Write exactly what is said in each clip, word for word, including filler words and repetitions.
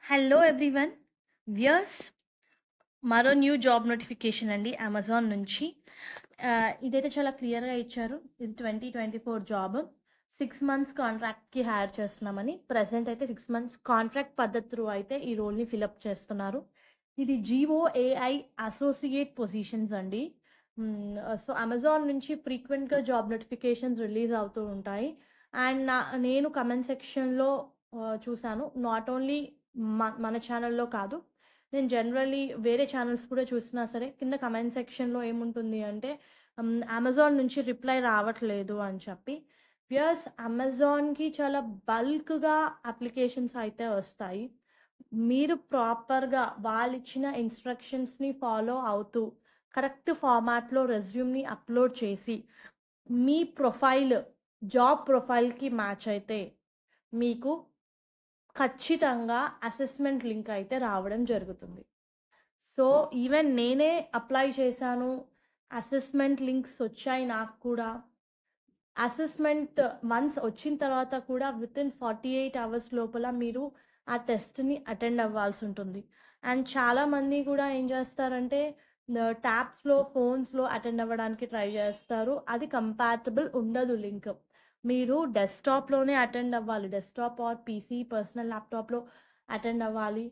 Hello everyone viewers మరో new job notification అండి Amazon నుంచి. ఆ, ఇదైతే చాలా క్లియర్గా ఇచ్చారు. ఇది twenty twenty four job six months కాంట్రాక్ట్కి హైర్ చేస్తున్నామని. ప్రజెంట్ అయితే సిక్స్ మంత్స్ కాంట్రాక్ట్ పద్ధతి త్రూ అయితే ఈ రోల్ని ఫిలప్ చేస్తున్నారు. ఇది జిఓ ఏఐ అసోసియేట్ పొజిషన్స్ అండి. సో అమెజాన్ నుంచి ఫ్రీక్వెంట్గా జాబ్ నోటిఫికేషన్స్ రిలీజ్ అవుతూ ఉంటాయి. అండ్ నా నేను కమెంట్ సెక్షన్లో చూశాను. నాట్ ఓన్లీ మన ఛానల్లో కాదు, నేను జనరల్లీ వేరే ఛానల్స్ కూడా చూసినా సరే కింద కమెంట్ సెక్షన్లో ఏముంటుంది అంటే అమెజాన్ నుంచి రిప్లై రావట్లేదు అని చెప్పి. ప్లస్ అమెజాన్కి చాలా బల్క్గా అప్లికేషన్స్ అయితే వస్తాయి. మీరు ప్రాపర్గా వాళ్ళు ఇచ్చిన ఇన్స్ట్రక్షన్స్ని ఫాలో అవుతూ కరెక్ట్ ఫార్మాట్లో రెజ్యూమ్ని అప్లోడ్ చేసి మీ ప్రొఫైల్ జాబ్ ప్రొఫైల్కి మ్యాచ్ అయితే మీకు ఖచ్చితంగా అసెస్మెంట్ లింక్ అయితే రావడం జరుగుతుంది. సో ఈవెన్ నేనే అప్లై చేశాను, అసెస్మెంట్ లింక్స్ వచ్చాయి నాకు కూడా. అసెస్మెంట్ వన్స్ వచ్చిన తర్వాత కూడా within forty eight hours లోపల మీరు ఆ టెస్ట్ని అటెండ్ అవ్వాల్సి ఉంటుంది. అండ్ చాలామంది కూడా ఏం చేస్తారంటే ట్యాబ్స్లో ఫోన్స్లో అటెండ్ అవ్వడానికి ట్రై చేస్తారు. అది కంపాటబుల్ ఉండదు లింక్. మీరు డెస్క్టాప్లోనే అటెండ్ అవ్వాలి. డెస్క్టాప్ ఆర్ పీసీ పర్సనల్ ల్యాప్టాప్లో అటెండ్ అవ్వాలి.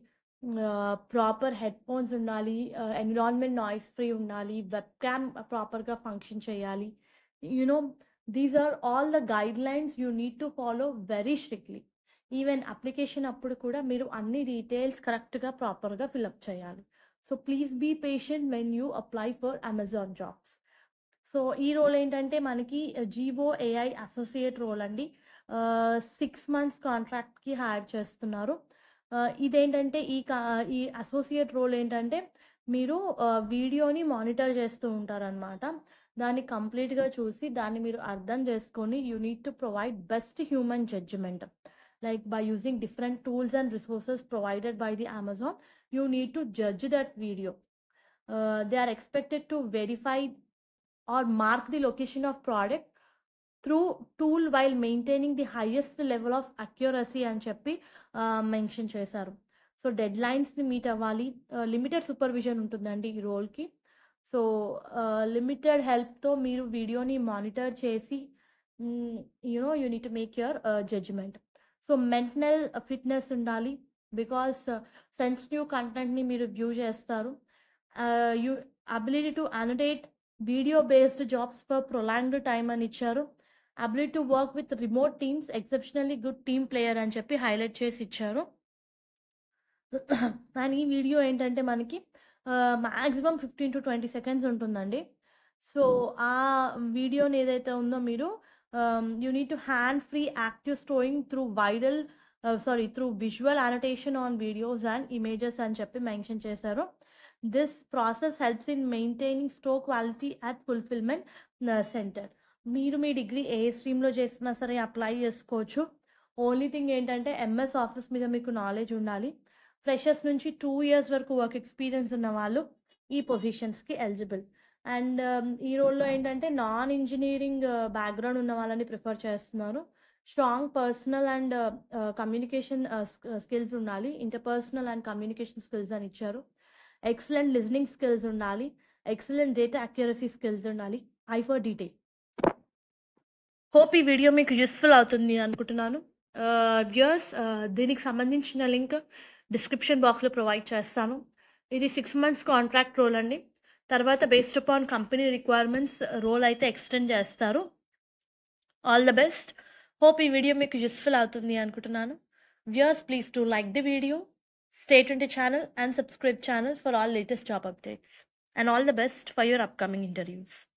ప్రాపర్ హెడ్ ఫోన్స్ ఉండాలి, ఎన్విరాన్మెంట్ నాయిస్ ఫ్రీ ఉండాలి, వెబ్ క్యామ్ ప్రాపర్గా ఫంక్షన్ చేయాలి. You know these are all the guidelines you need to follow very స్ట్రిక్ట్లీ. ఈవెన్ అప్లికేషన్ అప్పుడు కూడా మీరు అన్ని డీటెయిల్స్ కరెక్ట్గా ప్రాపర్గా ఫిలప్ చేయాలి. So please be patient when you apply for Amazon jobs. So ఈ రోల్ ఏంటంటే మనకి జిఓ ఏఐ అసోసియేట్ రోల్ అండి. సిక్స్ మంత్స్ కాంట్రాక్ట్కి హైర్ చేస్తున్నారు. ఇదేంటంటే ఈ కా ఈ అసోసియేట్ రోల్ ఏంటంటే మీరు వీడియోని మానిటర్ చేస్తూ ఉంటారనమాట. దాన్ని కంప్లీట్గా చూసి దాన్ని మీరు అర్థం చేసుకొని you need to provide best human judgement. like by using different tools and resources provided by the Amazon, you need to judge that video. Uh, they are expected to verify or mark the location of product through tool while maintaining the highest level of accuracy అని చెప్పి mention చేశారు. So dead లైన్స్ని meet అవ్వాలి. Limited supervision ఉంటుందండి ఈ రోల్కి. So limited హెల్ప్తో మీరు వీడియోని మానిటర్ చేసి you know you need to make your judgment. So mental fitness ఉండాలి, బికాస్ సెన్సిటివ్ కంటెంట్ని మీరు వ్యూ చేస్తారు. You ability to annotate video based jobs for prolonged time అని ఇచ్చారు. Ability to work with remote teams, exceptionally good team player అని చెప్పి highlight చేసి ఇచ్చారు. కానీ ఈ వీడియో ఏంటంటే మనకి maximum fifteen to twenty seconds ఉంటుందండి. సో ఆ వీడియోని ఏదైతే ఉందో మీరు you need to hand free active storing through viral sorry through visual annotation on videos and images అని చెప్పి మెన్షన్ చేశారు. This process helps in maintaining store quality at fulfilment centre. మీరు మీ డిగ్రీ ఏ స్ట్రీమ్లో చేసినా సరే అప్లై చేసుకోవచ్చు. ఓన్లీ థింగ్ ఏంటంటే ఎంఎస్ ఆఫీస్ మీద మీకు నాలెడ్జ్ ఉండాలి. ఫ్రెషర్స్ నుంచి టూ ఇయర్స్ వరకు వర్క్ ఎక్స్పీరియన్స్ ఉన్న వాళ్ళు ఈ పొజిషన్స్కి ఎలిజిబుల్. అండ్ ఈ రోల్లో ఏంటంటే నాన్ ఇంజనీరింగ్ బ్యాక్గ్రౌండ్ ఉన్న వాళ్ళని ప్రిఫర్ చేస్తున్నారు. Strong personal and communication skills ఉండాలి. ఇంటర్పర్సనల్ అండ్ కమ్యూనికేషన్ స్కిల్స్ అని ఇచ్చారు. ఎక్సలెంట్ లిజనింగ్ స్కిల్స్ ఉండాలి. ఎక్సలెంట్ డేటా అక్యురసీ స్కిల్స్ ఉండాలి. Eye for detail. హోప్ ఈ వీడియో మీకు యూస్ఫుల్ అవుతుంది అనుకుంటున్నాను. వ్యూయర్స్, దీనికి సంబంధించిన లింక్ డిస్క్రిప్షన్ బాక్స్లో ప్రొవైడ్ చేస్తాను. ఇది సిక్స్ మంత్స్ కాంట్రాక్ట్ రోల్ అండి. తర్వాత based upon company requirements role అయితే ఎక్స్టెండ్ చేస్తారు. All the best. హోప్ ఈ వీడియో మీకు యూస్ఫుల్ అవుతుంది అనుకుంటున్నాను. Viewers, please to like the video, stay tuned to channel and subscribe channel for all latest job updates. And all the best for your upcoming interviews.